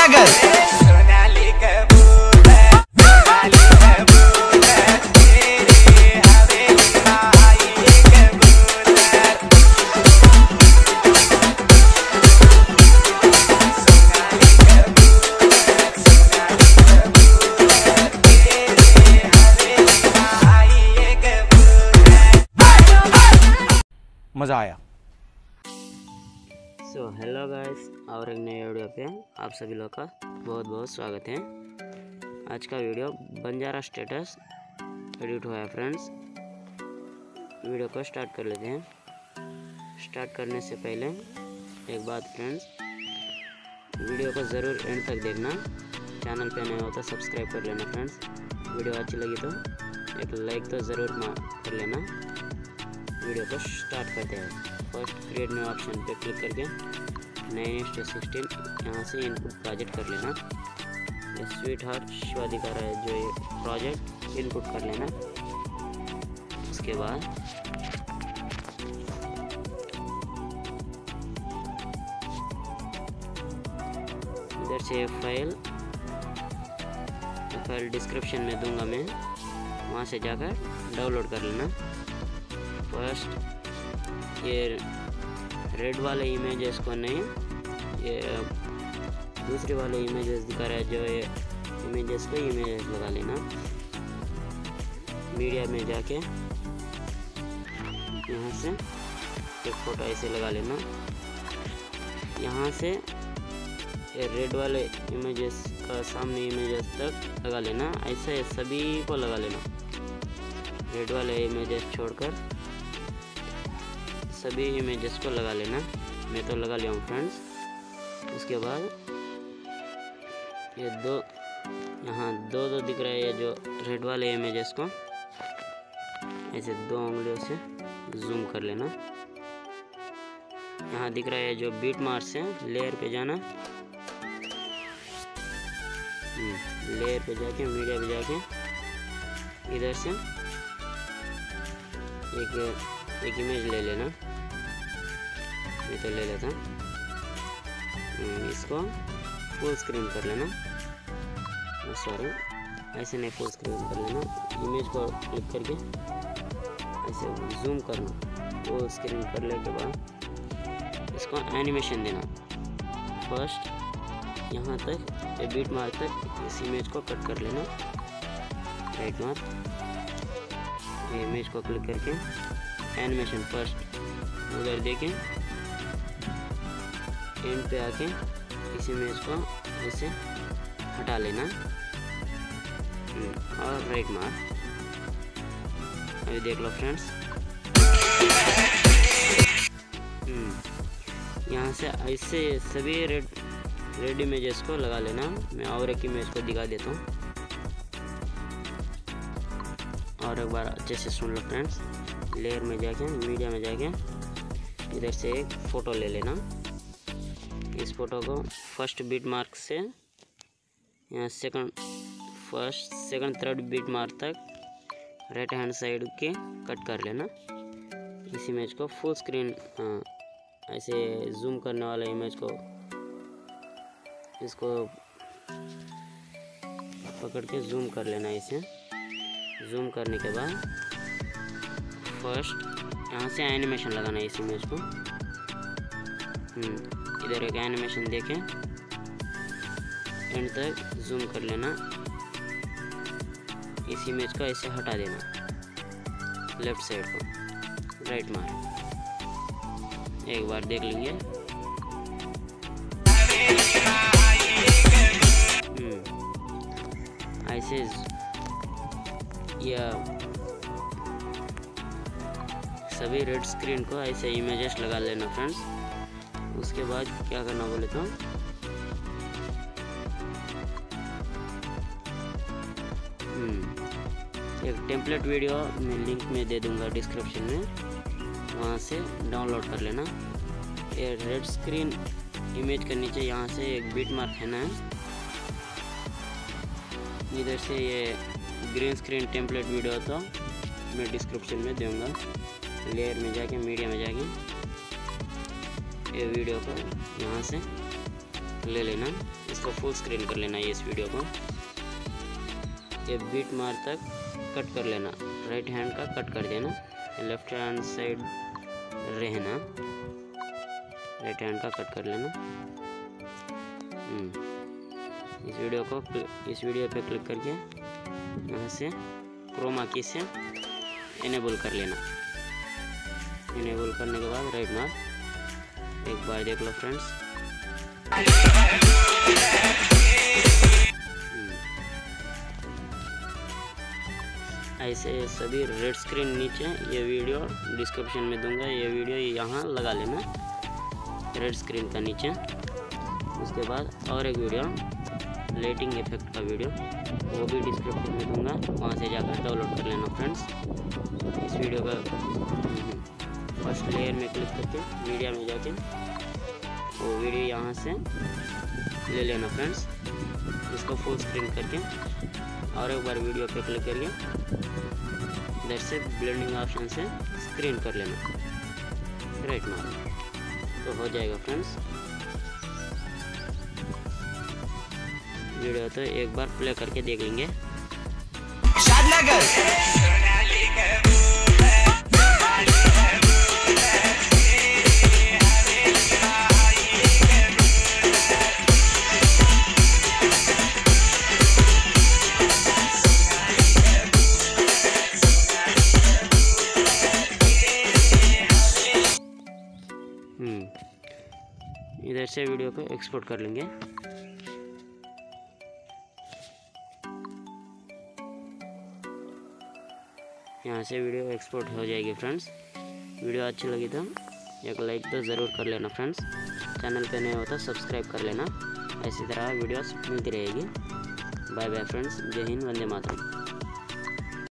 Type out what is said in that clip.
नगर। मज़ा आया। Hello guys, और एक नए वीडियो पे आप सभी लोग का बहुत बहुत स्वागत है। आज का वीडियो बंजारा स्टेटस एडिट हुआ है फ्रेंड्स। वीडियो को स्टार्ट कर लेते हैं। स्टार्ट करने से पहले एक बात फ्रेंड्स, वीडियो को ज़रूर एंड तक देखना। चैनल पे नए हो तो सब्सक्राइब कर लेना फ्रेंड्स। वीडियो अच्छी लगी तो एक लाइक तो ज़रूर कर लेना। वीडियो को स्टार्ट करते हैं। फर्स्ट क्रिएट न्यू ऑप्शन पे क्लिक करके 9:16 यहाँ से इनपुट प्रोजेक्ट कर लेना। ये स्वीट हार्ट शिवा दिखा रहा है जो ये प्रोजेक्ट इनपुट कर लेना। उसके बाद इधर से फाइल डिस्क्रिप्शन में दूंगा मैं, वहाँ से जाकर डाउनलोड कर लेना। फर्स्ट ये रेड वाले इमेजेस को नहीं, ये दूसरे वाले इमेजेस दिखा रहा है जो ये इमेजेस को इमेजेस लगा लेना। मीडिया में जाके यहाँ से एक फ़ोटो ऐसे लगा लेना। यहाँ से ये रेड वाले इमेजेस का सामने इमेजेस तक लगा लेना। ऐसे सभी को लगा लेना। रेड वाले इमेजेस छोड़कर सभी इमेजेस को लगा लेना। मैं तो लगा लिया हूँ फ्रेंड्स। उसके बाद ये दो यहाँ दो दिख रहा है, ये जो रेड वाले इमेजेस को ऐसे 2 उंगलियों से जूम कर लेना। यहाँ दिख रहा है जो बीट मार्क से लेयर पे जाना। लेयर पे जाके मीडिया पे जाके इधर से एक इमेज ले लेना। मैं तो ले लेता हूँ। इसको फुल स्क्रीन कर लेना। सॉरी, ऐसे नहीं, फुल स्क्रीन कर लेना। इमेज को क्लिक करके ऐसे जूम करना। फुल स्क्रीन करने के बाद इसको एनिमेशन देना। फर्स्ट यहाँ तक ये बीट मार्क तक इस इमेज को कट कर लेना। राइट मार्क इमेज को क्लिक करके एनिमेशन फर्स्ट उधर देखें, एंड पे आके इस इमेज को ऐसे हटा लेना और राइट मार्क। अभी देख लो फ्रेंड्स, यहाँ से ऐसे सभी रेड इमेजेस को लगा लेना। मैं और एक इमेज को दिखा देता हूँ और एक बार अच्छे से सुन लो फ्रेंड्स। लेयर में जाके मीडिया में जाके इधर से एक फ़ोटो ले लेना। इस फ़ोटो को फर्स्ट बीट मार्क से यहाँ first second third beat mark तक राइट हैंड साइड के कट कर लेना। इस इमेज को फुल स्क्रीन ऐसे जूम करने वाला इमेज को इसको पकड़ के जूम कर लेना। इसे जूम करने के बाद फर्स्ट यहाँ से एनिमेशन लगाना है इस इमेज को। इधर एक एनिमेशन देके एंड तक जूम कर लेना। इस इमेज को ऐसे हटा देना लेफ्ट साइड को, राइट मार्क। एक बार देख लेंगे। ऐसे या सभी रेड स्क्रीन को ऐसे इमेजेस लगा लेना फ्रेंड्स। उसके बाद क्या करना बोले तो एक टेम्पलेट वीडियो मैं लिंक में दे दूंगा डिस्क्रिप्शन में, वहाँ से डाउनलोड कर लेना। ये रेड स्क्रीन इमेज के नीचे यहाँ से एक बीट मार्क है ना, इधर से ये ग्रीन स्क्रीन टेम्पलेट वीडियो तो मैं डिस्क्रिप्शन में दूंगा। लेयर में जाके मीडिया में जाके ये वीडियो को यहाँ से ले लेना, इसको फुल स्क्रीन कर लेना। इस वीडियो को ये बीट मार तक कट कर लेना, राइट हैंड का कट कर देना, लेफ्ट हैंड साइड रहना, राइट हैंड का कट कर लेना। इस वीडियो पे क्लिक करके यहाँ से क्रोमा की से इनेबल कर लेना। इनेबल करने के बाद राइट मार्क एक बार देख लो फ्रेंड्स। ऐसे सभी रेड स्क्रीन नीचे, ये वीडियो डिस्क्रिप्शन में दूंगा, ये वीडियो यहाँ लगा लेना रेड स्क्रीन का नीचे। उसके बाद और एक वीडियो लाइटिंग इफेक्ट का वीडियो, वो भी डिस्क्रिप्शन में दूंगा, वहाँ से जाकर डाउनलोड कर लेना फ्रेंड्स। इस वीडियो का फर्स्ट लेयर में क्लिक करके मीडिया में जाके वो वीडियो यहाँ से ले लेना फ्रेंड्स। इसको फुल स्क्रीन करके और एक बार वीडियो पे क्लिक करके इधर से ब्लेंडिंग ऑप्शन से स्क्रीन कर लेना, राइट मार्क, तो हो जाएगा फ्रेंड्स। वीडियो तो एक बार प्ले करके देख लेंगे। इधर से वीडियो को एक्सपोर्ट कर लेंगे। यहाँ से वीडियो एक्सपोर्ट हो जाएगी फ्रेंड्स। वीडियो अच्छी लगी तो एक लाइक तो ज़रूर कर लेना फ्रेंड्स। चैनल पे नए हो तो सब्सक्राइब कर लेना, ऐसी तरह वीडियोस मिलती रहेगी। बाय बाय फ्रेंड्स, जय हिंद, वंदे मातरम।